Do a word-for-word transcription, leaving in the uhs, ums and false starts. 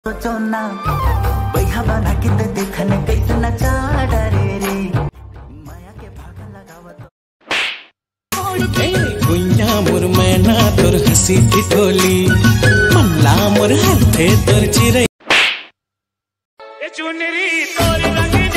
सोचो ना बैहा बना के ते देखने कैसे नचा डरे रे माया के भागा लगावत गुइया मोर मैना तोर हंसी ठिठोली मल्ला मोर हाथे तोर चिरै ए चुनरी तोर रंग